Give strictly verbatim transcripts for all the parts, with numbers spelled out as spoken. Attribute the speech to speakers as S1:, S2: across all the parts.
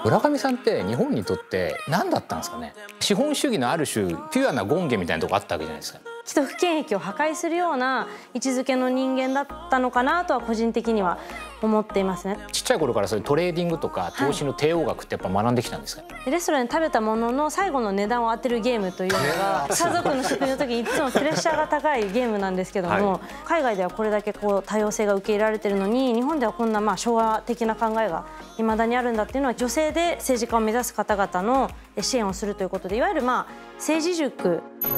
S1: 村上さんって日本にとって何だったんですかね。資本主義のある種ピュアな権化みたいなとこあったわけじゃないですか。
S2: 既得権益を破壊するような位置づけの人間だったのかなとは個人的には思っていますね。
S1: ちっちゃい頃からそういうトレーディングとか投資の帝王学ってやっぱ学んできたんですか。はい、
S2: レストランで食べたものの最後の値段を当てるゲームというのが家族の食事の時にいつもプレッシャーが高いゲームなんですけども、はい、海外ではこれだけこう多様性が受け入れられているのに日本ではこんなまあ昭和的な考えが未だにあるんだっていうのは、女性で政治家を目指す方々の支援をするということで、いわゆるまあ政治塾。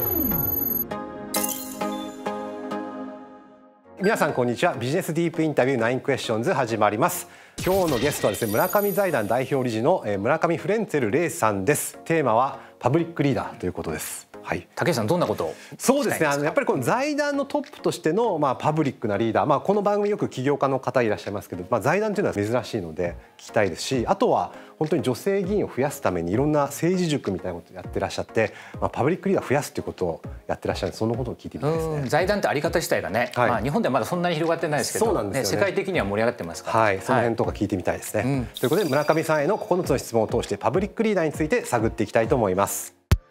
S3: 皆さんこんにちは。ビジネスディープインタビューナインクエスチョンズ始まります。今日のゲストはですね、村上財団代表理事の村上フレンツェルレイさんです。テーマはパブリックリーダーということです。はい、
S1: 竹内さんどんなことを
S3: そうですね、あのやっぱりこの財団のトップとしての、まあ、パブリックなリーダー、まあ、この番組よく起業家の方いらっしゃいますけど、まあ、財団というのは珍しいので聞きたいですし、あとは本当に女性議員を増やすためにいろんな政治塾みたいなことをやってらっしゃって、まあ、パブリックリーダーを増やすということをやってらっしゃるので、そのことを聞いてみたいですね。
S1: 財団ってあり方自体がね、はい、まあ、日本ではまだそんなに広がってないですけど、そうなんですよね、世界的には盛り上がってますから、
S3: はい、その辺とか聞いてみたいですね。はい、うん、ということで村上さんへのここのつの質問を通してパブリックリーダーについて探っていきたいと思います。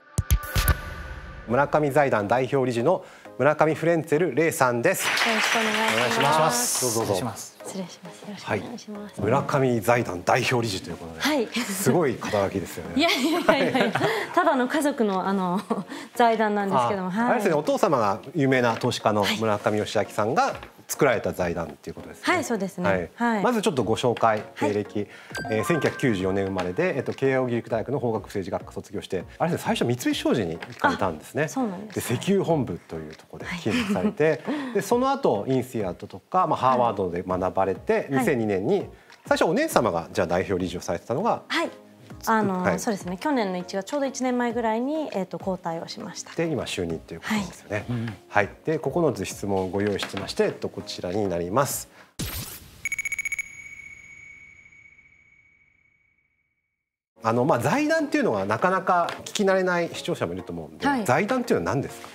S3: 村上財団代表理事の村上フレンツェルレイさんです。
S2: よろしくお願いします。
S3: どうぞどうぞ。
S2: 失礼します。よろしくお願いします。
S3: はい、村上財団代表理事ということで、はい、すごい肩書きですよね。
S2: いやいやいやいや、ただの家族のあの財団なんですけども、
S3: あれですね、お父様が有名な投資家の村上義明さんが作られた財団っていうことですね。
S2: はい、そうですね。
S3: はい、まずちょっとご紹介、経歴、はい、えー、せんきゅうひゃくきゅうじゅうよねん生まれで、えっと、慶應義塾大学の法学政治学科卒業して、あれですね、最初三菱商事に行かれたんですね。
S2: そうなんです。
S3: で、石油本部というところで勤務されて、はい、でその後インシアトとか、まあ、ハーバードで学ばれて、はい、にせんにねんに最初お姉様がじゃあ代表理事をされてたのが、
S2: はい、あの、はい、そうですね、去年のいちがつちょうどいちねんまえぐらいに、えー、と交代をしました。
S3: で今就任ということですよね。はい、はい、でここの図質問をご用意してまして、えっと、こちらになります。あのまあ財団っていうのはなかなか聞き慣れない視聴者もいると思うんで、はい、財団っていうのは何ですか？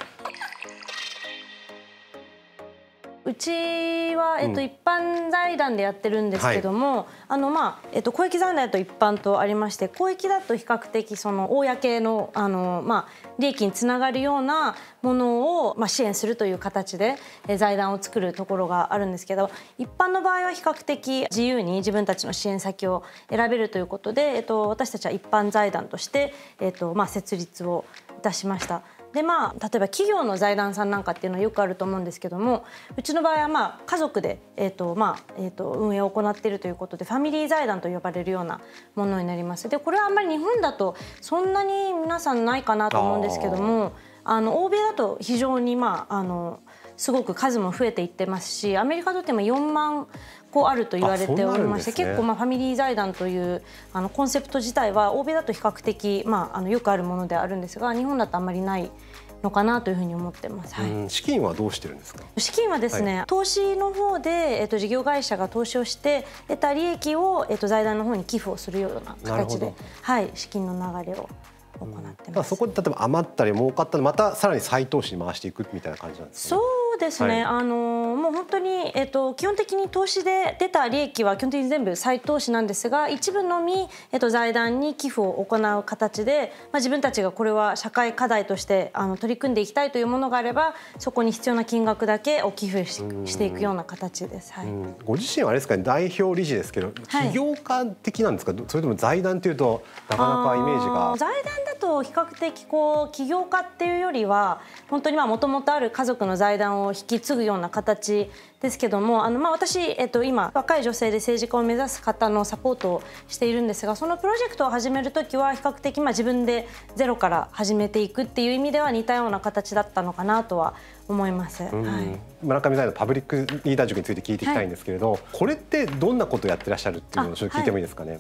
S2: うちは、えっと、一般財団でやってるんですけども、はい、あのまあえっと、公益財団だと一般とありまして、公益だと比較的その公の、あの、まあ、利益につながるようなものを、まあ、支援するという形でえ財団を作るところがあるんですけど、一般の場合は比較的自由に自分たちの支援先を選べるということで、えっと、私たちは一般財団として、えっとまあ、設立をいたしました。でまあ、例えば企業の財団さんなんかっていうのはよくあると思うんですけども、うちの場合はまあ家族で、えーとまあえー、と運営を行っているということで、ファミリー財団と呼ばれるようなものになります。でこれはあんまり日本だとそんなに皆さんないかなと思うんですけども、あの欧米だと非常に、まあ、あのすごく数も増えていってますし、アメリカとってもよんまんこあると言われておりまして、ね、結構まあファミリー財団というあのコンセプト自体は欧米だと比較的、まあ、あのよくあるものであるんですが、日本だとあんまりないのかなというふうに思ってます。はい、
S3: 資金はどうしてるんですか？
S2: 資金はですね、はい、投資の方で、えっと、事業会社が投資をして得た利益を、えっと、財団の方に寄付をするような形で、はい、資金の流れを行ってます。
S3: そこで例えば余ったり儲かったらまたさらに再投資に回していくみたいな感じなんですかね？
S2: そうですね、はい、あのもう本当に、えっと、基本的に投資で出た利益は基本的に全部再投資なんですが、一部のみ、えっと、財団に寄付を行う形で、まあ、自分たちがこれは社会課題としてあの取り組んでいきたいというものがあれば、そこに必要な金額だけを寄付 し, していくような形です。はい、
S3: ご自身はあれですかね、代表理事ですけど、起業家的なんですか、はい、それとも財団というとなかなかイメージが。
S2: 財団だと比較的こう起業家っていうよりは本当にもともとある家族の財団を引き継ぐような形ですけども、あのまあ私、えっと、今若い女性で政治家を目指す方のサポートをしているんですが、そのプロジェクトを始める時は比較的まあ自分でゼロから始めていくっていう意味では似たような形だったのかなとは思います。はい、
S3: 村上財団パブリックリーダー塾について聞いていきたいんですけれど、はい、これってどんなことをやってらっしゃるっていうのをちょっと聞いてもいいですかね？はい、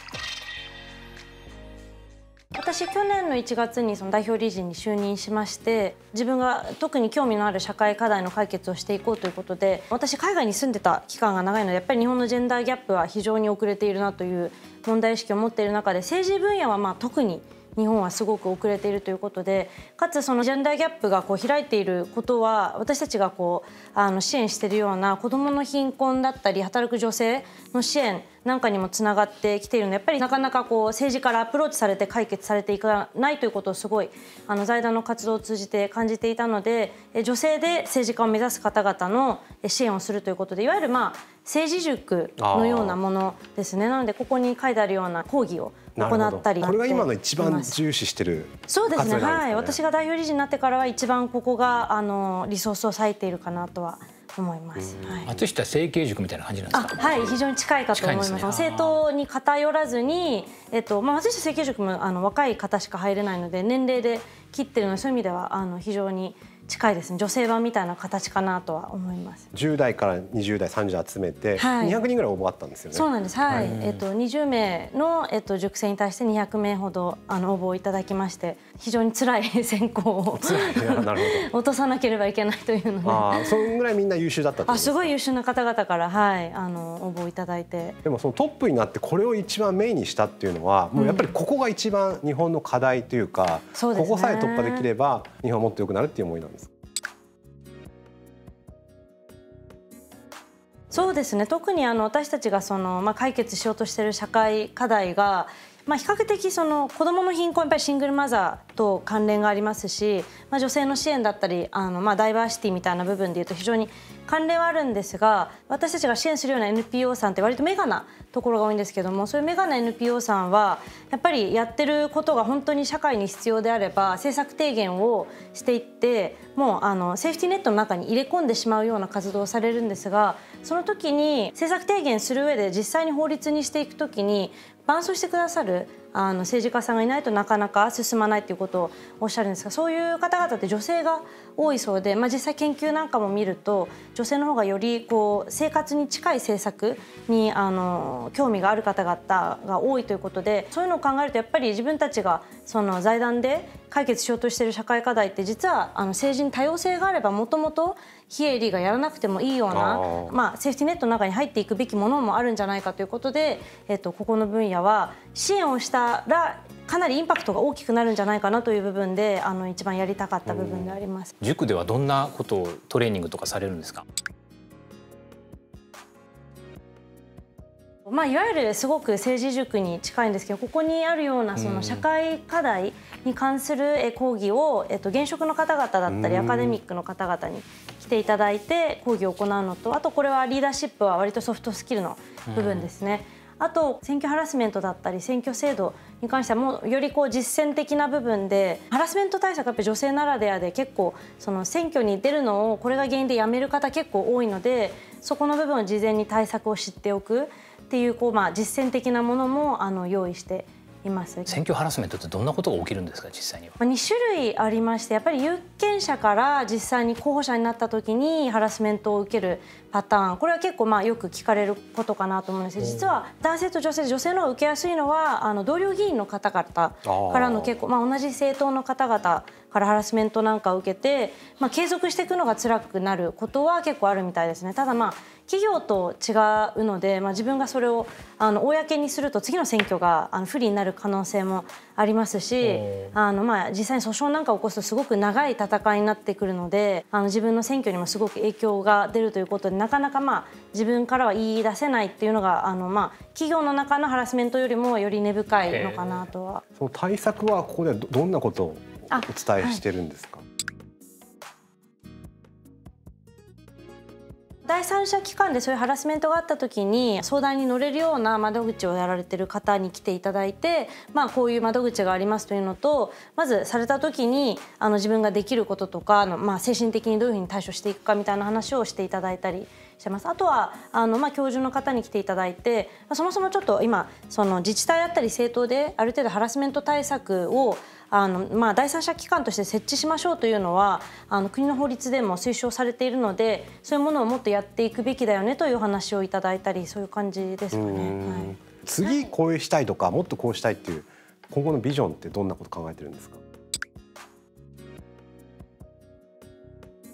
S2: 私去年のいちがつにその代表理事に就任しまして、自分が特に興味のある社会課題の解決をしていこうということで、私海外に住んでた期間が長いので、やっぱり日本のジェンダーギャップは非常に遅れているなという問題意識を持っている中で、政治分野はまあ特に日本はすごく遅れているということで、かつそのジェンダーギャップがこう開いていることは、私たちがこうあの支援しているような子どもの貧困だったり働く女性の支援なんかにもつながってきているので、やっぱりなかなかこう政治からアプローチされて解決されていかないということをすごいあの財団の活動を通じて感じていたので、女性で政治家を目指す方々の支援をするということで、いわゆるまあ政治塾のようなものですね。なのでここに書いてあるような講義を行ったり、
S3: これが今の一番重視してる活動なんですかね。
S2: そうですね、はい、私が代表理事になってからは一番ここがあのリソースを割いているかなとは思います。はい、
S1: 松下政経塾みたいな感じなんですか。
S2: はい、非常に近いかと思います。すね、政党に偏らずに、えっとまあ、松下政経塾もあの若い方しか入れないので年齢で切ってるので、そういう意味ではあの非常に近いですね。女性版みたいな形かなとは思います。
S3: じゅう代からにじゅう代さんじゅう集めて、はい、にひゃくにんぐらい応募あったんですよね。
S2: そうなんです。はい。えっとにじゅうめいのえっと塾生に対してにひゃくめいほどあの応募をいただきまして、非常に辛い選考をなるほど落とさなければいけないというので、
S3: ああ、そのぐらいみんな優秀だったってことですか。
S2: あ、すごい優秀な方々からはいあの応募いただいて。
S3: でもそのトップになってこれを一番メインにしたっていうのは、もうやっぱりここが一番日本の課題というか、うん、ここさえ突破できれば日本はもっと良くなるっていう思いなんですか。
S2: そうですね、特にあの私たちがその、まあ、解決しようとしている社会課題が、まあ、比較的その子どもの貧困、やっぱりシングルマザーと関連がありますし、まあ、女性の支援だったりあの、まあ、ダイバーシティみたいな部分でいうと非常に関連はあるんですが、私たちが支援するような エヌピーオー さんって割とメガなところが多いんですけども、そういうメガな エヌピーオー さんはやっぱりやってることが本当に社会に必要であれば政策提言をしていって、もうあのセーフティーネットの中に入れ込んでしまうような活動をされるんですが、その時に政策提言する上で実際に法律にしていく時に伴走してくださるあの政治家さんがいないとなかなか進まないということをおっしゃるんですが、そういう方々って女性が多いそうで、まあ、実際研究なんかも見ると女性の方がよりこう生活に近い政策にあの興味がある方々が多いということで、そういうのを考えるとやっぱり自分たちがその財団で解決しようとしている社会課題って実はあの政治に多様性があればもともと非営利がやらなくてもいいような、まあ、セーフティーネットの中に入っていくべきものもあるんじゃないかということで、えっと、ここの分野は支援をしたらかなりインパクトが大きくなるんじゃないかなという部分であの一番やりたかった部分であります。
S1: 塾ではどんなことをトレーニングとかされるんですか。
S2: まあ、いわゆるすごく政治塾に近いんですけど、ここにあるようなその社会課題に関する講義を、えっと、現職の方々だったりアカデミックの方々に来ていただいて講義を行うのと、あとこれはリーダーシップは割とソフトスキルの部分ですね。あと選挙ハラスメントだったり選挙制度に関してはもうよりこう実践的な部分で、ハラスメント対策はやっぱり女性ならではで結構その選挙に出るのをこれが原因で辞める方結構多いので、そこの部分を事前に対策を知っておくっていう、こうまあ実践的なものもあの用意しています。
S1: 選挙ハラスメントってどんなことが起きるんですか、実際には。
S2: に種類ありまして、やっぱり有権者から実際に候補者になった時にハラスメントを受けるパターン、これは結構まあよく聞かれることかなと思うんですけど、実は男性と女性で女性の方が受けやすいのはあの同僚議員の方々からの結構、まあ、同じ政党の方々からハラスメントなんかを受けて、まあ、継続していくのが辛くなることは結構あるみたいですね。ただまあ企業と違うので、まあ、自分がそれをあの公にすると次の選挙があの不利になる可能性もありますし、あのまあ実際に訴訟なんかを起こすとすごく長い戦いになってくるので、あの自分の選挙にもすごく影響が出るということで、なかなかまあ自分からは言い出せないっていうのがあのまあ企業の中のハラスメントよりもより根深いのかなとは。
S3: その対策はここでどんなことをお伝えしてるんですか。
S2: 第三者機関でそういうハラスメントがあった時に相談に乗れるような窓口をやられている方に来ていただいて、まあ、こういう窓口がありますというのと、まずされた時にあの自分ができることとかあの、まあ、精神的にどういうふうに対処していくかみたいな話をしていただいたりしてます。あとはあの、まあ、教授の方に来ていただいて、そもそもちょっと今その自治体だったり政党である程度ハラスメント対策をあのまあ、第三者機関として設置しましょうというのはあの国の法律でも推奨されているので、そういうものをもっとやっていくべきだよねというお話をいただいたり、そういう感じですかね。はい、
S3: 次こうしたいとかもっとこうしたいっていう今後のビジョンってどんなこと考えてるんですか。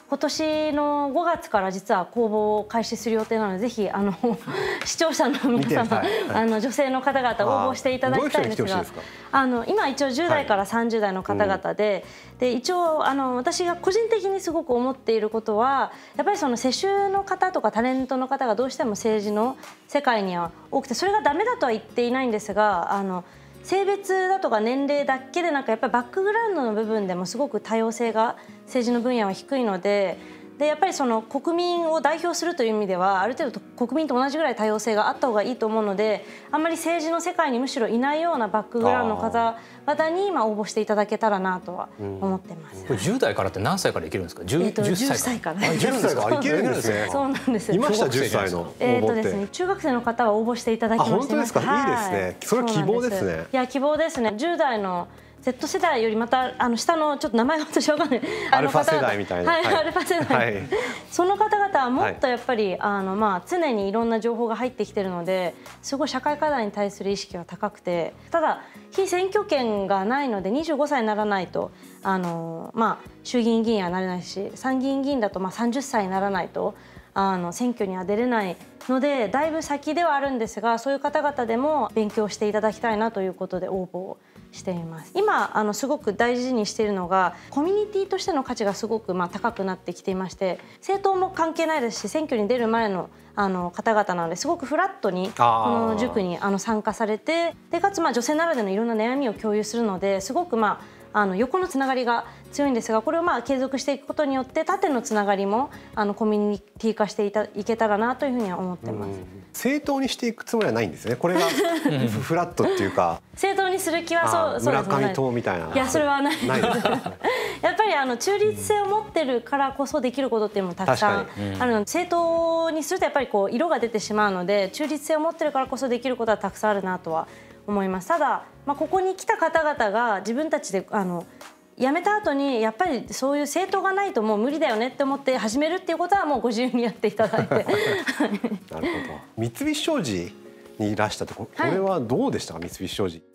S2: 今年のごがつから実は公募を開始する予定なので、ぜひあの視聴者の皆様、はい、あの女性の方々応募していただきたいんですが、あの今一応じゅう代からさんじゅう代の方々で、はい、で一応あの私が個人的にすごく思っていることは、やっぱりその世襲の方とかタレントの方がどうしても政治の世界には多くて、それがダメだとは言っていないんですが、あの性別だとか年齢だけでなく、やっぱりバックグラウンドの部分でもすごく多様性が政治の分野は低いので、でやっぱりその国民を代表するという意味では、ある程度国民と同じぐらい多様性があった方がいいと思うので、あんまり政治の世界にむしろいないようなバックグラウンドの方々に今応募していただけたらなとは思ってます。
S1: これじゅう代からって何歳からいけるんですか？じゅう、
S2: えー、と
S1: じゅっ
S2: じゅっさいから。
S3: じゅっさいからいけるんですね。
S2: そうなんです。
S3: いましたじゅっさいの応募って。
S2: えっとですね、中学生の方は応募していただきました。
S3: あ、本当ですか。いいですね。それは希望ですね。
S2: いや希望ですね。じゅう代のZ 世代よりまたあの下のちょっと名前が私わかんない、
S3: アルファ世代みたいな、
S2: はい、アルファ世代、はい、その方々はもっとやっぱり、はい、あのまあ常にいろんな情報が入ってきてるので、すごい社会課題に対する意識が高くて、ただ非選挙権がないのでにじゅうごさいにならないとあのまあ衆議院議員はなれないし、参議院議員だとまあさんじゅっさいにならないとあの選挙には出れないので、だいぶ先ではあるんですが、そういう方々でも勉強していただきたいなということで応募をしています。今あのすごく大事にしているのが、コミュニティとしての価値がすごくまあ高くなってきていまして、政党も関係ないですし、選挙に出る前のあの方々なので、すごくフラットにこの塾にあの参加されて、でかつまあ女性ならでのいろんな悩みを共有するので、すごくまああの横のつながりが強いんですが、これをまあ継続していくことによって縦のつながりもあのコミュニティ化していたいけたらなというふうには思ってます。
S3: 政党にしていくつもりはないんですね。これがフラットっていうか。
S2: 政党にする気はそうそうですね。
S3: 村上党みたいな。
S2: いやそれはない。ないやっぱりあの中立性を持ってるからこそできることっていうのもたくさんあるので、政党にするとやっぱりこう色が出てしまうので、中立性を持ってるからこそできることはたくさんあるなとは思います。ただ、まあ、ここに来た方々が自分たちであの辞めた後にやっぱりそういう政党がないともう無理だよねって思って始めるっていうことはもうご自由にやっていただいて。なる
S3: ほど。三菱商事にいらしたってこれはどうでしたか、はい、三菱商事。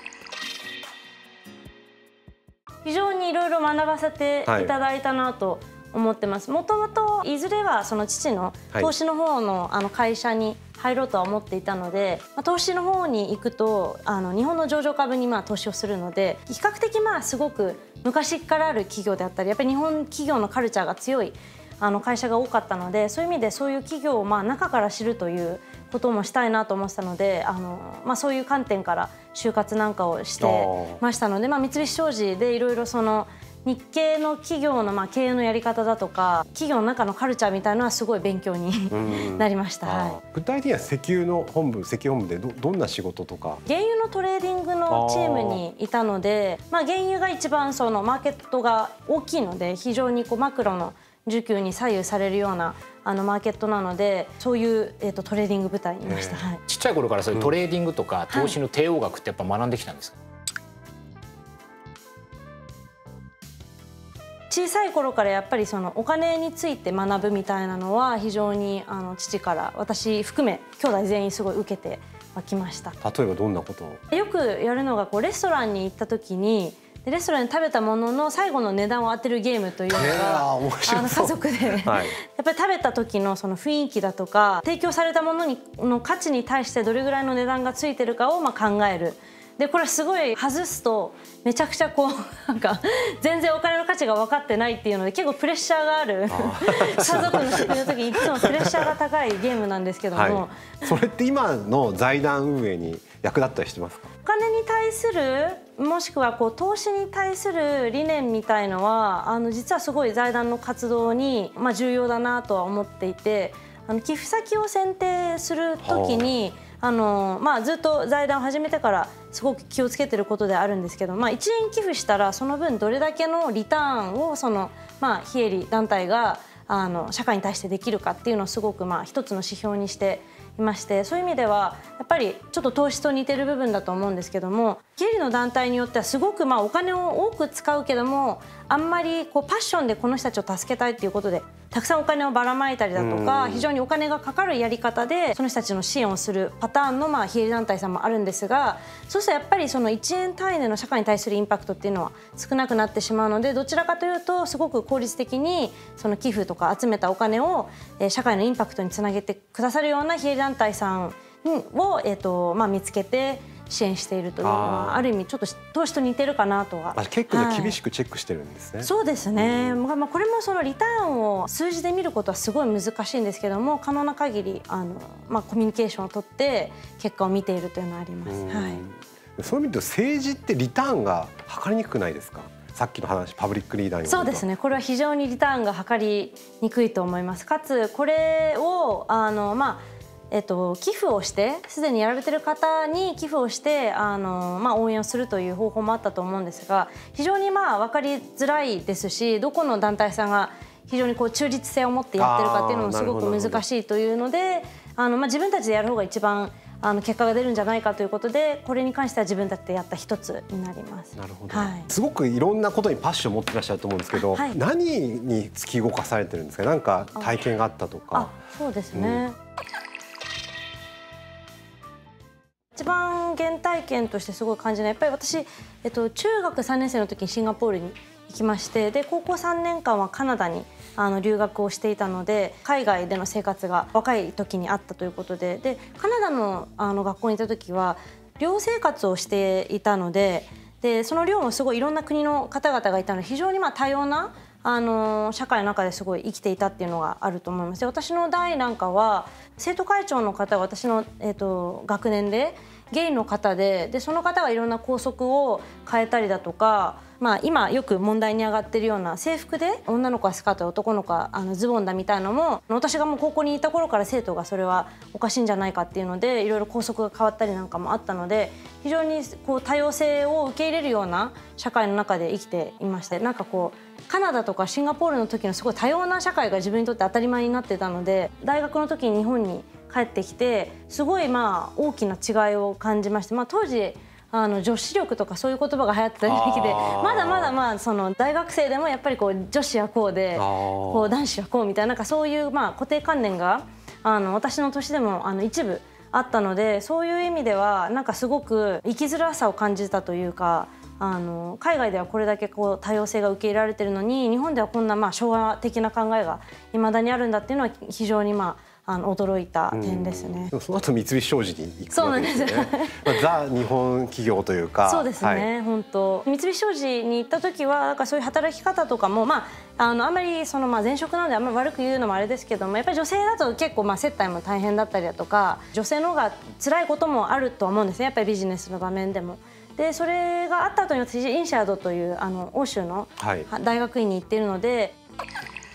S2: 非常にいろいろ学ばせていただいたなと思ってます。もともといずれはその父の投資の方のあの会社に入ろうとは思っていたので、まあ、投資の方に行くとあの日本の上場株にまあ投資をするので、比較的まあすごく昔からある企業であったり、やっぱり日本企業のカルチャーが強いあの会社が多かったので、そういう意味でそういう企業をまあ中から知るということもしたいなと思ってたので、あの、まあ、そういう観点から就活なんかをしてましたので、まあ、三菱商事でいろいろその日系の企業のまあ経営のやり方だとか、企業の中のカルチャーみたいなのはすごい勉強になりました。はい、
S3: 具体的には石油の本部、石油本部で ど, どんな仕事とか。
S2: 原油のトレーディングのチームにいたので、まあ、原油が一番そのマーケットが大きいので、非常にこうマクロの需給に左右されるようなあのマーケットなので、そういう、えー、とトレーディング部隊にいました。はい、
S1: ちっちゃい頃からそういうトレーディングとか投資の帝王学ってやっぱ学んできたんですか？はい、
S2: 小さい頃からやっぱりそのお金について学ぶみたいなのは非常にあの父から私含め兄弟全員すごい受けてはきました。
S3: 例えばどんなことを？
S2: よくやるのがこうレストランに行った時に、レストランで食べたものの最後の値段を当てるゲームというのがあの家族で、はい、やっぱり食べた時のその雰囲気だとか、提供されたものにの価値に対してどれぐらいの値段がついてるかをまあ考える。でこれすごい外すとめちゃくちゃこうなんか全然お金の価値が分かってないっていうので、結構プレッシャーがある家族の食事の時にいつもプレッシャーが高いゲームなんですけども、はい、
S3: それって今の財団運営に役立ったりしてますか？
S2: お金に対するもしくはこう投資に対する理念みたいのはあの実はすごい財団の活動にまあ重要だなとは思っていて、あの寄付先を選定する時にあの、まあ、ずっと財団を始めてからすごく気をつけてることであるんですけど、まあ、いちえん寄付したらその分どれだけのリターンをその、まあ、非営利団体があの社会に対してできるかっていうのをすごくまあ一つの指標にしていまして、そういう意味ではやっぱりちょっと投資と似てる部分だと思うんですけども、非営利の団体によってはすごくまあお金を多く使うけどもあんまりこうパッションでこの人たちを助けたいっていうことでたくさんお金をばらまいたりだとか、非常にお金がかかるやり方でその人たちの支援をするパターンのまあ非営利団体さんもあるんですが、そうするとやっぱりそのいちえん単位での社会に対するインパクトっていうのは少なくなってしまうので、どちらかというとすごく効率的にその寄付とか集めたお金を社会のインパクトにつなげてくださるような非営利団体さんをえとまあ見つけて支援しているというのは あ, ある意味ちょっと投資と似てるかなとは。
S3: 結構厳しくチェックしてるんですね。
S2: はい、そうですね、まあ、これもそのリターンを数字で見ることはすごい難しいんですけども、可能な限りあの、まあ、コミュニケーションを取って結果を見ているというのはあります。はい、
S3: そういう意味で政治ってリターンが測りにくくないですか？さっきの話パブリックリーダーに。
S2: そうですね、これは非常にリターンが測りにくいと思います。かつこれをあのまあえっと、寄付をしてすでにやられてる方に寄付をしてあの、まあ、応援をするという方法もあったと思うんですが、非常にまあ分かりづらいですし、どこの団体さんが非常にこう中立性を持ってやってるかっていうのもすごく難しいというので、あの、まあ、自分たちでやる方が一番あの結果が出るんじゃないかということで、これに関しては自分たちでやった一つになります。
S3: なるほど、
S2: はい、
S3: すごくいろんなことにパッションを持ってらっしゃると思うんですけど、はい、何に突き動かされてるんですか？なんか体験があったとか。
S2: あ、そうですね、うん、一番原体験としてすごい感じるのはやっぱり私、えっと、中学さんねん生の時にシンガポールに行きまして、で高校さんねんかんはカナダにあの留学をしていたので、海外での生活が若い時にあったということで、でカナダの、あの学校にいた時は寮生活をしていたので、でその寮もすごいいろんな国の方々がいたので、非常にまあ多様なあの社会の中ですごい生きていたっていうのがあると思います。で私の代なんかは生徒会長の方が私の、えー、と学年でゲイの方で、でその方がいろんな校則を変えたりだとか、まあ、今よく問題に上がってるような制服で女の子はスカートで男の子はあのズボンだみたいなのも、私がもう高校にいた頃から生徒がそれはおかしいんじゃないかっていうのでいろいろ校則が変わったりなんかもあったので、非常にこう多様性を受け入れるような社会の中で生きていまして、なんかこうカナダとかシンガポールの時のすごい多様な社会が自分にとって当たり前になってたので、大学の時に日本に帰ってきてすごいまあ大きな違いを感じまして、まあ、当時あの女子力とかそういう言葉が流行ってた時期で、まだまだまあその大学生でもやっぱりこう女子はこうでこう男子はこうみたいな、なんかそういうまあ固定観念があの私の年でもあの一部あったので、そういう意味ではなんかすごく生きづらさを感じたというか、あの海外ではこれだけこう多様性が受け入れられてるのに、日本ではこんなまあ昭和的な考えが未だにあるんだっていうのは非常にまああの驚いた点ですね。
S3: その後三菱商事に行くわけですよね。ザ日本企業というか。
S2: そうですね、はい、本当三菱商事に行った時はなんかそういう働き方とかも、まあ、あのあんまりそのまあ前職なのであんまり悪く言うのもあれですけども、やっぱり女性だと結構まあ接待も大変だったりだとか、女性の方が辛いこともあると思うんですね、やっぱりビジネスの場面でも。でそれがあった後に私インシャードというあの欧州の大学院に行っているので、はい、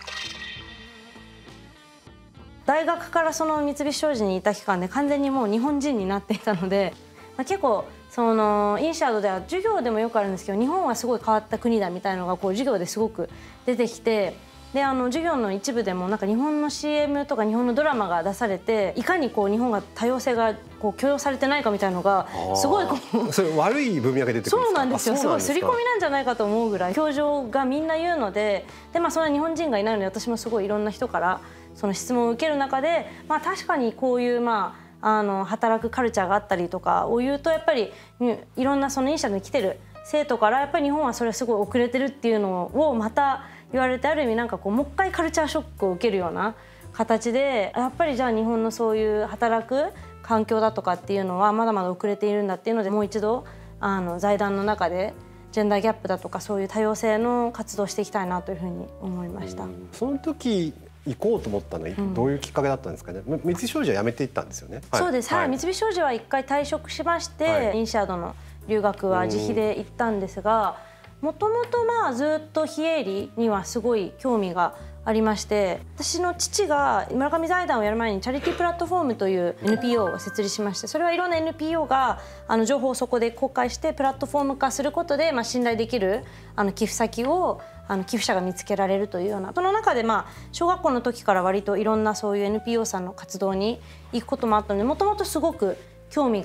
S2: 大学からその三菱商事にいた期間で完全にもう日本人になっていたので、まあ、結構そのインシャードでは授業でもよくあるんですけど、日本はすごい変わった国だみたいなのがこう授業ですごく出てきて、であの授業の一部でもなんか日本の シーエム とか日本のドラマが出されて、いかにこう日本が多様性がこう許容されてないかみたいなのがすごいこう
S3: それ悪い文脈が出てくるんですか？
S2: そうなんですよ。すごい刷り込みなんじゃないかと思うぐらい教授がみんな言うので、で、まあ、そんな日本人がいないので私もすごいいろんな人からその質問を受ける中で、まあ、確かにこういうまああの働くカルチャーがあったりとかを言うと、やっぱりいろんなそのインシャードに来てる生徒からやっぱり日本はそれすごい遅れてるっていうのをまた言われて、ある意味なんかこうもう一回カルチャーショックを受けるような形で、やっぱりじゃあ日本のそういう働く環境だとかっていうのはまだまだ遅れているんだっていうので、もう一度あの財団の中でジェンダーギャップだとかそういう多様性の活動をしていきたいなというふうに思いました。
S3: その時行こうと思ったのはどういうきっかけだったんですかね。うん、三菱商事は辞めていったんですよね。
S2: はい、そうです、はい、三菱商事は一回退職しまして、はい、インシャードの留学は自費で行ったんですが、もともとまあずっと非営利にはすごい興味がありまして、私の父が村上財団をやる前にチャリティープラットフォームという エヌピーオー を設立しまして、それはいろんな エヌピーオー があの情報をそこで公開してプラットフォーム化することで、まあ、信頼できるあの寄付先をあの寄付者が見つけられるというような、その中でまあ小学校の時から割といろんなそういう エヌピーオー さんの活動に行くこともあったので、もともとすごく興味が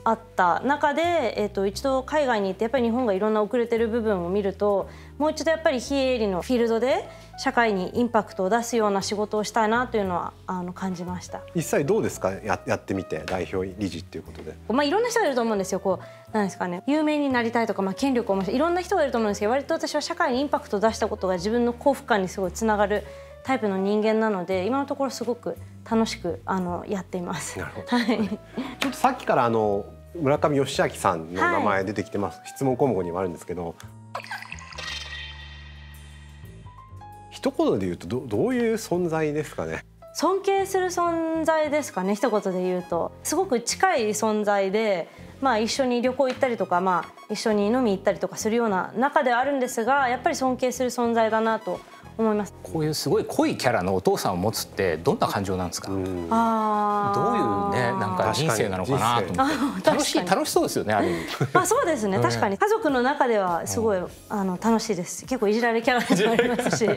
S2: あった中で、えー、と一度海外に行ってやっぱり日本がいろんな遅れてる部分を見ると、もう一度やっぱり非営利のフィールドで社会にインパクトを出すような仕事をしたいなというのはあの感じました。
S3: 実際どうですか、や、やってみて代表理事っていうことで。
S2: まあいろんな人がいると思うんですよ。こうなんですかね、有名になりたいとか、まあ、権力を持ちいろんな人がいると思うんですけど、割と私は社会にインパクトを出したことが自分の幸福感にすごいつながるタイプの人間なので、今のところすごく楽しくあのやっています。
S3: なるほど。
S2: はい、
S3: ちょっとさっきからあの村上義明さんの名前出てきてます、はい、質問項目にもあるんですけど、一言で言うと ど, どういう存在ですかね。
S2: 尊敬する存在ですかね。一言で言うとすごく近い存在で、まあ、一緒に旅行行ったりとか、まあ、一緒に飲み行ったりとかするような仲ではあるんですが、やっぱり尊敬する存在だなと思います。
S1: こういうすごい濃いキャラのお父さんを持つってどんな感情なんですか。
S2: あ
S1: どういうね、なんか人生なのかなと思って楽しい楽しそうですよね、ある意味。
S2: あ、そうですね、確かに家族の中ではすごい、うん、あの楽しいです。結構いじられキャラでもありますし、うん、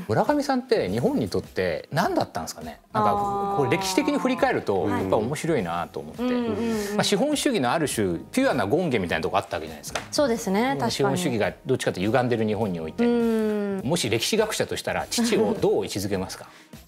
S1: 村上さんって日本にとって何だったんですかね。なんかこれ歴史的に振り返るとやっぱ面白いなと思って、まあ資本主義のある種ピュアな権化みたいなとこあったわけじゃないですか。
S2: そうですね、確かに
S1: 資本主義がどっちかというと歪んでる日本において、もし歴史学者としたら父をどう位置づけますか。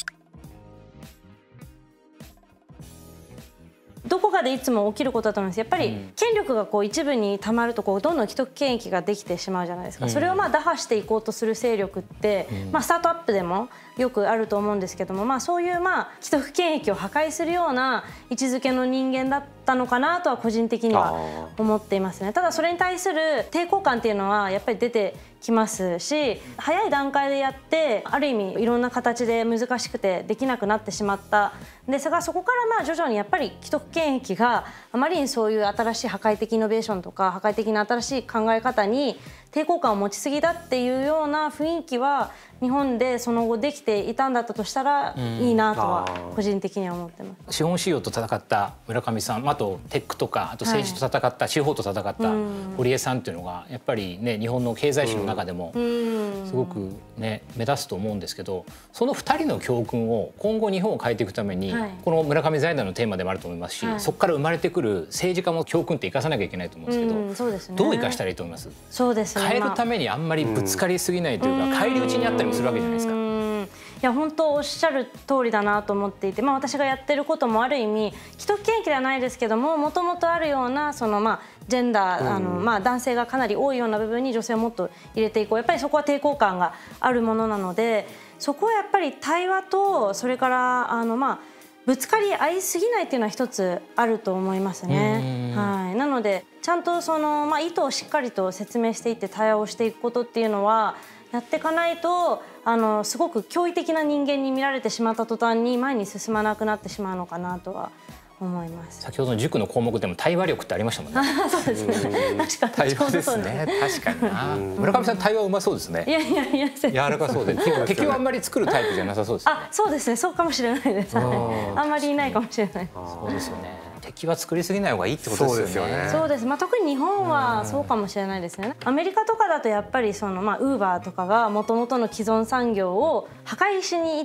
S2: どこかでいつも起きることだと思うんです。やっぱり権力がこう一部にたまるとこうどんどん既得権益ができてしまうじゃないですか。それをまあ打破していこうとする勢力って、まあスタートアップでもよくあると思うんですけども、まあそういうまあ既得権益を破壊するような位置づけの人間だったのかなとは個人的には思っていますね。ただそれに対する抵抗感っていうのはやっぱり出てきますし、早い段階でやってある意味いろんな形で難しくてできなくなってしまったんですが、そこからまあ徐々にやっぱり既得権益があまりにそういう新しい破壊的イノベーションとか破壊的な新しい考え方に抵抗感を持ちすぎだっていうような雰囲気は日本でその後できていたんだったとしたらいいなとは個人的には思ってます。
S1: 資本主義と戦った村上さん、あとテックとかあと政治と戦った、はい、司法と戦った堀江さんっていうのがやっぱりね、日本の経済史の中でもすごくね目立つと思うんですけど、そのふたりの教訓を今後日本を変えていくために、はい、この村上財団のテーマでもあると思いますし、はい、そこから生まれてくる政治家も教訓って生かさなきゃいけないと思うんですけど、うん、そうですね、どう生かしたらいいと思います。
S2: そうですね、
S1: 変えるためにあんまりぶつかりすぎないというか、返り討ちにあったりもするわけじゃないですか。
S2: いや本当おっしゃる通りだなと思っていて、まあ、私がやってることもある意味既得権益ではないですけども、もともとあるようなそのまあジェンダー、あのまあ男性がかなり多いような部分に女性をもっと入れていこう、やっぱりそこは抵抗感があるものなので、そこはやっぱり対話とそれからあのまあぶつかり合いすぎないっていうのは一つあると思いますね。はい、なのでちゃんとその、まあ、意図をしっかりと説明していって対話をしていくことっていうのはやっていかないと、あのすごく驚異的な人間に見られてしまった途端に前に進まなくなってしまうのかなとは思います。
S1: 先ほどの塾の項目でも対話力ってありましたもんね。
S2: そうですね。確かに
S1: 対話ですね。確かにな。村上さん対話うまそうですね。
S2: いやいやいや。
S1: 柔らかそうで、敵をあんまり作るタイプじゃなさそうです。
S2: あ、そうですね。そうかもしれないです。あんまりいないかもしれない。
S1: そうですよね。敵は作りすぎない方がいいってことですよね。
S2: そうです。まあ特に日本はそうかもしれないですね。アメリカとかだとやっぱりそのまあウーバーとかが元々の既存産業を破壊しに行って、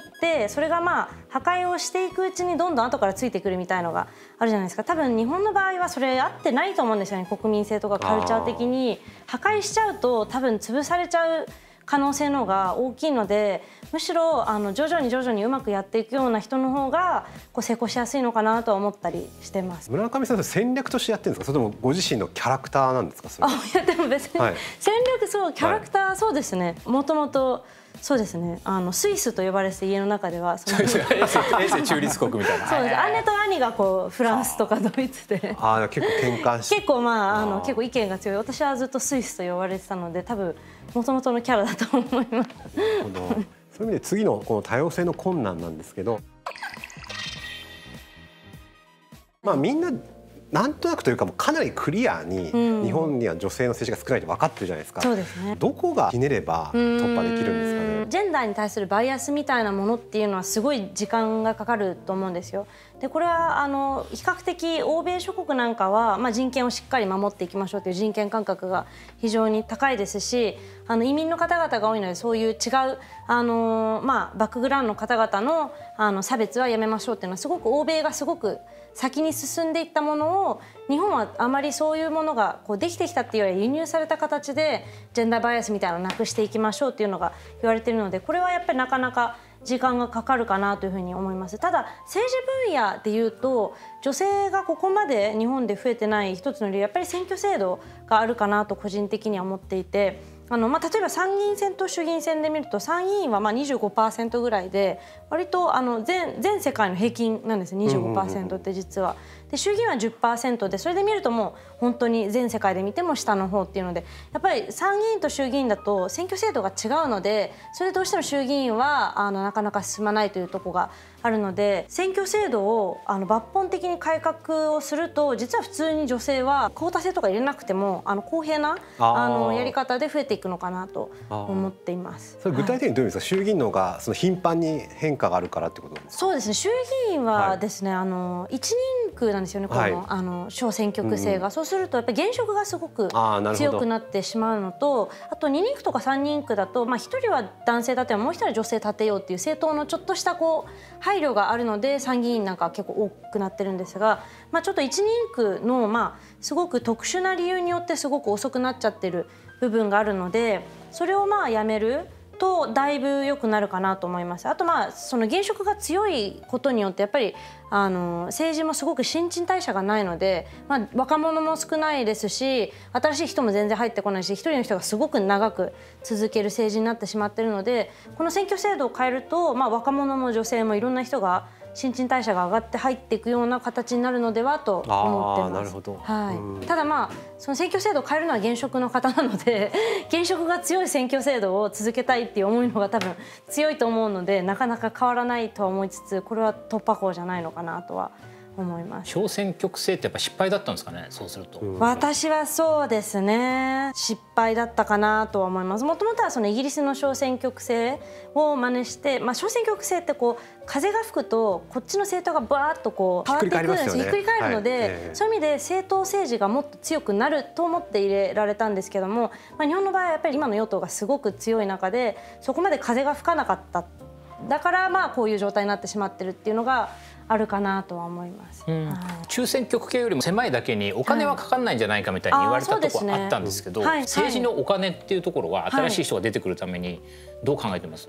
S2: それがまあ破壊をしていくうちにどんどん後からついてくるみたいのがあるじゃないですか。多分日本の場合はそれ合ってないと思うんですよね。国民性とかカルチャー的に破壊しちゃうと多分潰されちゃう可能性の方が大きいので、むしろあの徐々に徐々にうまくやっていくような人の方がこう成功しやすいのかなとは思ったりしてます。
S3: 村上さん、戦略としてやってるんですか、それともご自身のキャラクターなんですか。それ
S2: あ、いやでも別に、はい、戦略、そうキャラクター、はい、そうですね。もともとそうですね。あのスイスと呼ばれて家の中ではその
S1: 永世中立国みたいな。
S2: そうです。姉と兄がこうフランスとかドイツで、
S3: ああ結構転換して、
S2: 結構まああの結構意見が強い。私はずっとスイスと呼ばれてたので、多分もともとのキャラだと思います。なるほど。
S3: そういう意味で次のこの多様性の困難なんですけど、まあみんななんとなくというかもうかなりクリアに日本には女性の政治が少ないって分かってるじゃないですか。
S2: そうですね。
S3: どこがひねれば突破できるんですかね。
S2: ジェンダーに対するバイアスみたいなものっていうのはすごい時間がかかると思うんですよ。 でこれはあの比較的欧米諸国なんかは、まあ、人権をしっかり守っていきましょうという人権感覚が非常に高いですし、あの移民の方々が多いのでそういう違うあの、まあ、バックグラウンドの方々の、あの差別はやめましょうっていうのはすごく欧米がすごく先に進んでいったものを日本はあまりそういうものがこうできてきたっていうよりは輸入された形でジェンダーバイアスみたいなのをなくしていきましょうっていうのが言われているので、これはやっぱりなかなか時間がかかるかなというふうに思います。ただ政治分野でいうと女性がここまで日本で増えてない一つの理由はやっぱり選挙制度があるかなと個人的には思っていて、あの、まあ、例えば参議院選と衆議院選で見ると参議院はまあ にじゅうごパーセント ぐらいで割とあの 全, 全世界の平均なんですよ にじゅうごパーセント って実は。で衆議院は じゅっパーセント でそれで見るともう本当に全世界で見ても下の方っていうので、やっぱり参議院と衆議院だと選挙制度が違うのでそれでどうしても衆議院はあのなかなか進まないというところがあるので、選挙制度をあの抜本的に改革をすると実は普通に女性はクオータ制とか入れなくてもあの公平なあのやり方で増えていくのかなと思っています。
S3: それ具体的にどういう意味ですか？衆議院の方がその頻繁に変化があるからってことですか？
S2: そうですね、衆議院はですね、はい、あの一人区なんですよね、この、はい、あの小選挙区制が、うん、そうするとやっぱり現職がすごく強くなってしまうのと、あとに人区とかさん人区だと、まあ、ひとりは男性立てばもうひとりは女性立てようっていう政党のちょっとしたこう配慮があるので参議院なんかは結構多くなってるんですが、まあ、ちょっといち人区の、まあ、すごく特殊な理由によってすごく遅くなっちゃってる部分があるので、それをまあやめるとだいぶ良くなるかなと思います。あとまあその現職が強いことによってやっぱりあの政治もすごく新陳代謝がないので、まあ、若者も少ないですし新しい人も全然入ってこないし一人の人がすごく長く続ける政治になってしまっているので、この選挙制度を変えると、まあ、若者も女性もいろんな人が新陳代謝が上がって入っていくような形になるのではと思ってます。
S3: なるほど、
S2: はい、ただまあその選挙制度を変えるのは現職の方なので現職が強い選挙制度を続けたいっていう思いの方が多分強いと思うのでなかなか変わらないとは思いつつ、これは突破口じゃないのかなとは思います。
S1: 小選挙区制ってやっぱ失敗だったんですかね？そうすると、うん、
S2: 私はそうですね、失敗だったかなとは思います。もともとはそのイギリスの小選挙区制を真似して、まあ、小選挙区制ってこう風が吹くとこっちの政党がバーッとこう変わっていくんですよ。ひっくり返るので、はいえー、そういう意味で政党政治がもっと強くなると思って入れられたんですけども、まあ、日本の場合はやっぱり今の与党がすごく強い中でそこまで風が吹かなかった、だからまあこういう状態になってしまってるっていうのがあるかなとは思います。うんはい、
S1: 中選挙区系よりも狭いだけにお金はかかんないんじゃないかみたいに言われたところあったんですけど、はい、政治のお金っていうところは新しい人が出てくるためにどう考えてます？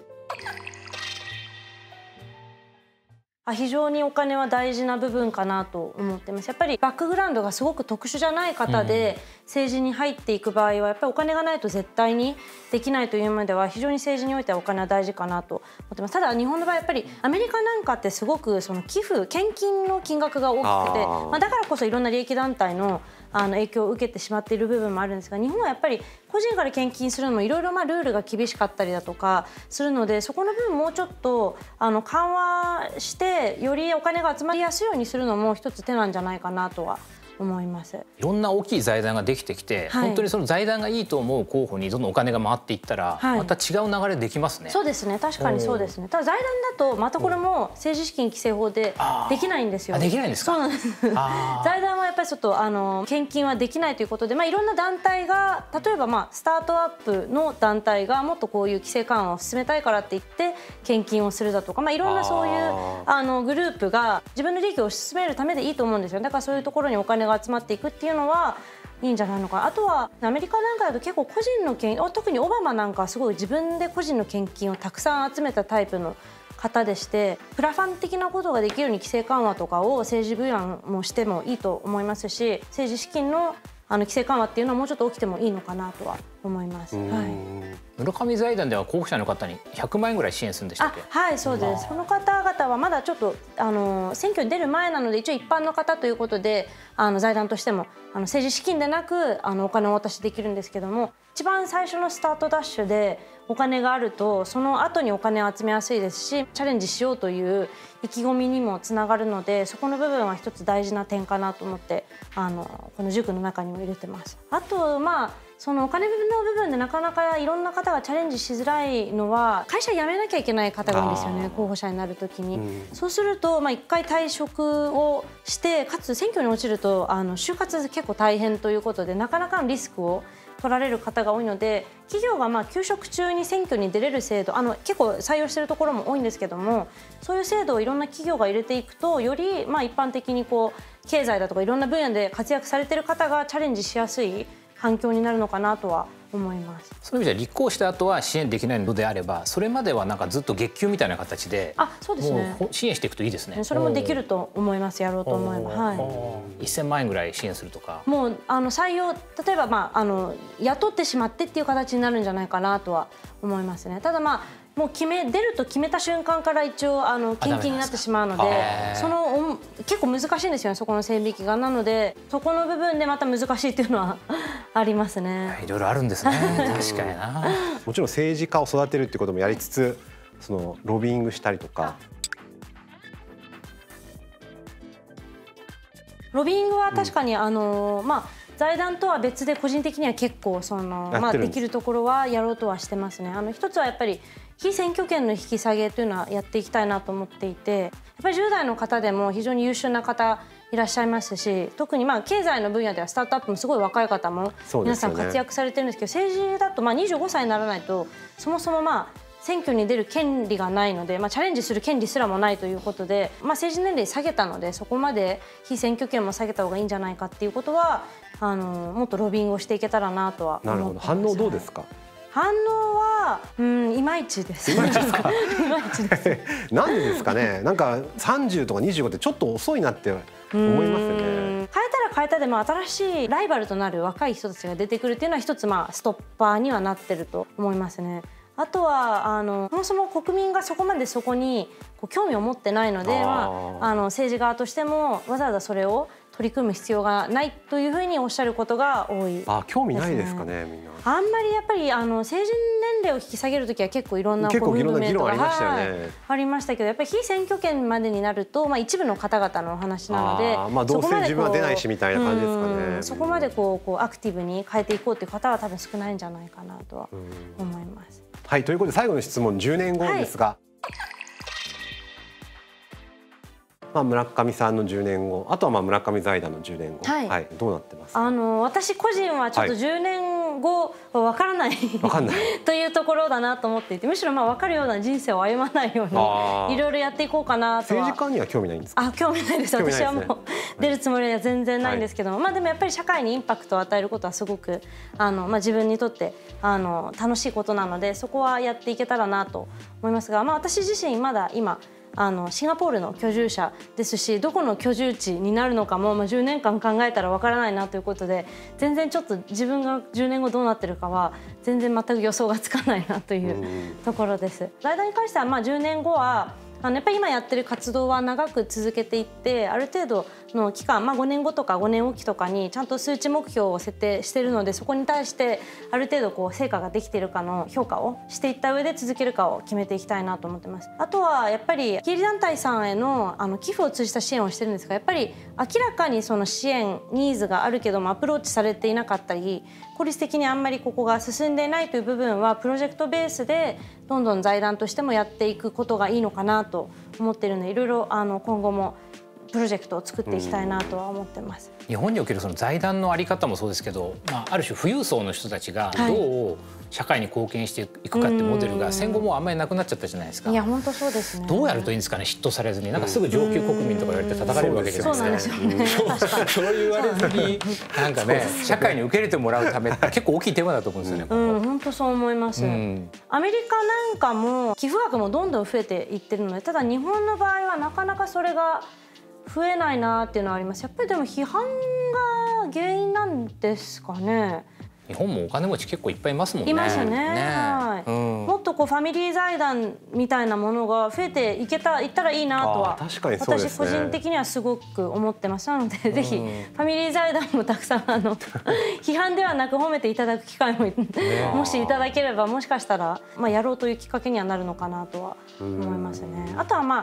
S2: あ非常にお金は大事な部分かなと思ってます。やっぱりバックグラウンドがすごく特殊じゃない方で政治に入っていく場合はやっぱりお金がないと絶対にできないという意味では非常に政治においてはお金は大事かなと思ってます。ただ日本の場合やっぱりアメリカなんかってすごくその寄付献金の金額が大きくて、まあ、だからこそいろんな利益団体のあの影響を受けてしまっている部分もあるんですが、日本はやっぱり個人から献金するのもいろいろまあルールが厳しかったりだとかするので、そこの部分もうちょっとあの緩和してよりお金が集まりやすいようにするのも一つ手なんじゃないかなとは思います。
S1: いろんな大きい財団ができてきて、はい、本当にその財団がいいと思う候補にどんどんお金が回っていったら、はい、また違う流れできますね。
S2: そうですね、確かにそうですね。ただ財団だとまたこれも政治資金規正法でできないんですよ。
S1: あ、できないんですか？
S2: そうなんです財団はやっぱりちょっとあの献金はできないということで、まあ、いろんな団体が例えばまあスタートアップの団体がもっとこういう規制緩和を進めたいからって言って献金をするだとか、まあ、いろんなそういうあのグループが自分の利益を進めるためでいいと思うんですよ。だからそういうところにお金が集まっていくっていうのはいいんじゃないのか。あとはアメリカなんかだと結構個人の献金、特にオバマなんかはすごい自分で個人の献金をたくさん集めたタイプの方でして、プラファン的なことができるように規制緩和とかを政治分野もしてもいいと思いますし、政治資金のあの規制緩和っていうのはもうちょっと起きてもいいのかなとは思います。はい、
S1: 村上財団では候補者の方にひゃくまん円ぐらい支援するんでしたっけ？
S2: はい、そうです。その方々はまだちょっとあの選挙に出る前なので一応一般の方ということであの財団としてもあの政治資金でなくあのお金をお渡しできるんですけども、一番最初のスタートダッシュでお金があるとその後にお金を集めやすいですし、チャレンジしようという意気込みにもつながるので、そこの部分は一つ大事な点かなと思ってあのこの塾の中にも入れてます。あとまあそのお金の部分でなかなかいろんな方がチャレンジしづらいのは会社辞めなきゃいけない方がいるんですよね、候補者になる時に、うん、そうするとまあ一回退職をしてかつ選挙に落ちるとあの就活結構大変ということでなかなかのリスクを取られる方が多いので企業がまあ休職中に選挙に出れる制度あの結構採用しているところも多いんですけどもそういう制度をいろんな企業が入れていくとよりまあ一般的にこう経済だとかいろんな分野で活躍されている方がチャレンジしやすい環境になるのかなとは思います。
S1: そういう意味では立候補した後は支援できないのであればそれまではなんかずっと月給みたいな形で
S2: あそうですね
S1: もう支援していくといいですね。
S2: それもできると思いますやろうと思えば、は
S1: い、せんまんえんぐらい支援するとか
S2: もうあの採用例えば、まあ、あの雇ってしまってっていう形になるんじゃないかなとは思いますね。ただまあもう決め出ると決めた瞬間から一応あの献金になってしまうのでその結構難しいんですよねそこの線引きが。なのでそこの部分でまた難しいっていうのはありますね。
S1: いろいろあるんですね確かにな。
S3: もちろん政治家を育てるってこともやりつつそのロビーイングしたりとか。
S2: ロビーイングは確かに、うん、あのまあ財団とは別で個人的には結構その、まあ、できるところはやろうとはしてますね。あの一つはやっぱり被選挙権の引き下げというのはやっていきたいなと思っていてやっぱりじゅう代の方でも非常に優秀な方いらっしゃいますし特にまあ経済の分野ではスタートアップもすごい若い方も皆さん活躍されてるんですけど政治だとまあにじゅうごさいにならないとそもそもまあ選挙に出る権利がないので、まあ、チャレンジする権利すらもないということで、まあ、政治年齢下げたのでそこまで被選挙権も下げた方がいいんじゃないかっていうことはあのもっとロビーイングをしていけたらなとは思ってます。なるほど。
S3: 反応どうですか？
S2: 反応はうんいまいちです。
S3: いまいちですか？いまいちです。なんでですかね。なんかさんじゅうとかにじゅうごってちょっと遅いなって思いますよね。
S2: 変えたら変えたでも新しいライバルとなる若い人たちが出てくるっていうのは一つまあストッパーにはなってると思いますね。あとはあのそもそも国民がそこまでそこにこう興味を持ってないのでまあ、あの政治側としてもわざわざそれを取り組む必要がないというふうにおっしゃることが多いですね。
S3: あ、興味ないですかね、みんな。
S2: あんまりやっぱりあの成人年齢を引き下げるときは結構いろんな
S3: 結構いろんな議論ありましたよね。
S2: はい、ありましたけどやっぱり非選挙権までになると、まあ、一部の方々のお話なので
S3: あ、まあ、どうせ自分は出ないしみたいな感じですかね。
S2: そこまでこうこうアクティブに変えていこうという方は多分少ないんじゃないかなとは思います。
S3: はい、ということで最後の質問じゅうねんごですが、はい、まあ村上さんのじゅうねんごあとはまあ村上財団のじゅうねんご、はいはい、どうなってますか？
S2: あの私個人はちょっとじゅうねんごは分からない、
S3: 分かんない
S2: というところだなと思っていてむしろまあ分かるような人生を歩まないようにいろいろやっていこうかなとは。
S3: 政治家には興味ないんですか？
S2: あ、興味ないです。私はもう出るつもりは全然ないんですけども、はい、まあでもやっぱり社会にインパクトを与えることはすごくあの、まあ、自分にとってあの楽しいことなのでそこはやっていけたらなと思いますが、まあ、私自身まだ今あのシンガポールの居住者ですしどこの居住地になるのかも、まあ、じゅうねんかん考えたらわからないなということで全然ちょっと自分がじゅうねんごどうなってるかは全然全く予想がつかないなというところです。財団に関してはまあじゅうねんごはあのやっぱり今やってる活動は長く続けていってある程度の期間、まあ、ごねんごとかごねんおきとかにちゃんと数値目標を設定しているのでそこに対してある程度こう成果ができているかの評価をしていった上で続けるかを決めていきたいなと思ってます。あとはやっぱり非営利団体さんへのあの寄付を通じた支援をしてるんですがやっぱり明らかにその支援ニーズがあるけどもアプローチされていなかったり効率的にあんまりここが進んでいないという部分はプロジェクトベースでどんどん財団としてもやっていくことがいいのかなと思っているのでいろいろあの今後もプロジェクトを作っていきたいなとは思ってます。
S1: 日本におけるその財団のあり方もそうですけど、まあ、ある種富裕層の人たちがどう社会に貢献していくかってモデルが戦後もうあんまりなくなっちゃったじゃないですか。
S2: いや本当そうですね。
S1: どうやるといいんですかね。嫉妬されずになんかすぐ上級国民とか言われて叩かれるわけじゃないですか。
S2: そうなんですよね。
S1: そう言われずになんかね社会に受け入れてもらうためって結構大きいテーマだと思うんですよね。
S2: うん、本当そう思います。うん、アメリカなんかも寄付額もどんどん増えていってるのでただ日本の場合はなかなかそれが増えないなっていうのはあります。やっぱりでも批判が原因なんですかね。
S1: 日本もお金持ち結構いっぱいいますもんね。
S2: いますね。はい。うん、もっとこうファミリー財団みたいなものが増えていけたいったらいいなとは
S3: 確かにそうですね、
S2: 私個人的にはすごく思ってます。なのでぜひファミリー財団もたくさんあの批判ではなく褒めていただく機会ももしいただければもしかしたらまあやろうというきっかけにはなるのかなとは思いますね。あとはまあそ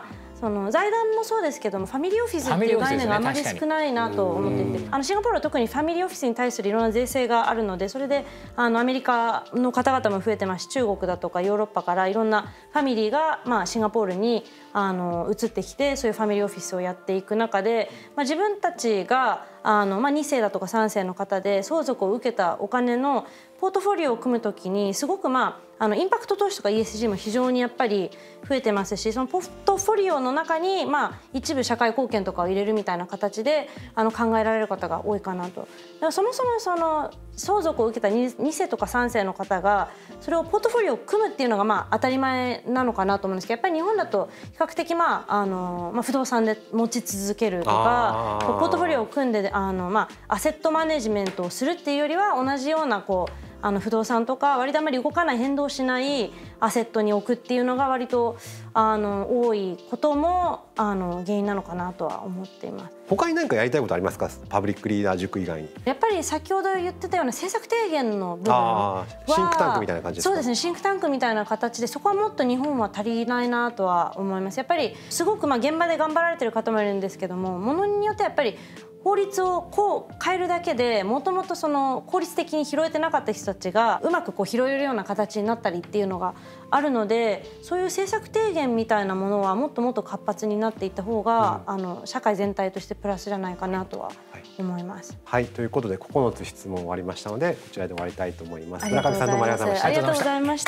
S2: その財団もそうですけどもファミリーオフィスっていう概念があまり少ないなと思っていて、あのシンガポールは特にファミリーオフィスに対するいろんな税制があるので、それであのアメリカの方々も増えてますし、中国だとかヨーロッパからいろんなファミリーがまあシンガポールにあの移ってきて、そういうファミリーオフィスをやっていく中で、まあ、自分たちがあの、まあ、に世だとかさん世の方で相続を受けたお金のポートフォリオを組むときにすごくまああのインパクト投資とか イーエスジー も非常にやっぱり増えてますし、そのポートフォリオの中にまあ一部社会貢献とかを入れるみたいな形であの考えられる方が多いかなと。だからそもそもその相続を受けた に, に世とかさん世の方がそれをポートフォリオを組むっていうのがまあ当たり前なのかなと思うんですけど、やっぱり日本だと比較的まああの、まあ、不動産で持ち続けるとかポートフォリオを組んであの、まあ、アセットマネジメントをするっていうよりは同じようなこうあの不動産とか割とあまり動かない変動しないアセットに置くっていうのが割とあの多いこともあの原因なのかなとは思っています。
S3: 他に何かやりたいことありますか、パブリックリーダー塾以外に。
S2: やっぱり先ほど言ってたような政策提言の部分は
S3: シンクタンクみたいな感じですか。
S2: そうですね、シンクタンクみたいな形でそこはもっと日本は足りないなとは思います。やっぱりすごくまあ現場で頑張られてる方もいるんですけども、ものによってはやっぱり法律をこう変えるだけでもともとその効率的に拾えてなかった人たちがうまくこう拾えるような形になったりっていうのがあるので、そういう政策提言みたいなものはもっともっと活発になっていった方が、うん、あの社会全体としてプラスじゃないかなとは思います。
S3: はい、はい、ということでここのつ質問終わりましたのでこちらで終わりたいと思います。村上さんどうもありがとうございました。
S2: ありがとうございました。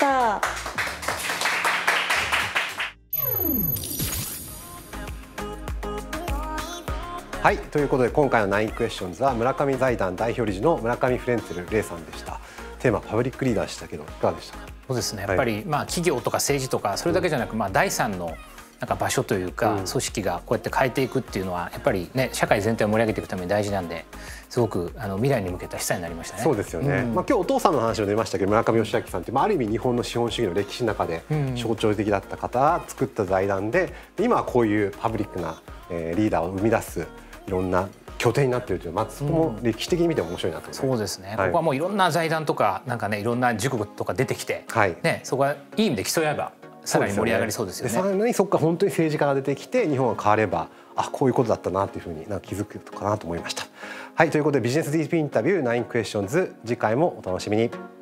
S3: はい、ということで今回のナインクエスチョンズは村上財団代表理事の村上フレンツェルレイさんでした。テーマパブリックリーダーでしたけどいかがでしたか。
S1: そうですね、やっぱり、はい、まあ企業とか政治とかそれだけじゃなく、まあ第三のなんか場所というか、うん、組織がこうやって変えていくっていうのはやっぱりね社会全体を盛り上げていくために大事なんで、すごくあの未来に向けた示唆になりましたね。
S3: そうですよね、うん、まあ今日お父さんの話も出ましたけど、村上義明さんって、まあ、ある意味日本の資本主義の歴史の中で象徴的だった方が作った財団で、今はこういうパブリックな、えー、リーダーを生み出すいろんな拠点になっているという、まあ、そこも歴史的に見て面白いなと思います。
S1: そうですね、
S3: はい、
S1: ここはもういろんな財団とかなんかねいろんな塾とか出てきて、はい、ね、そこはいい意味で競い合えばさらに盛り上がりそうですよね。
S3: さらにそこから本当に政治家が出てきて日本が変われば、あ、こういうことだったなというふうになんか気づくかなと思いました。はい、ということでビジネスディープインタビューナインクエスチョンズ、次回もお楽しみに。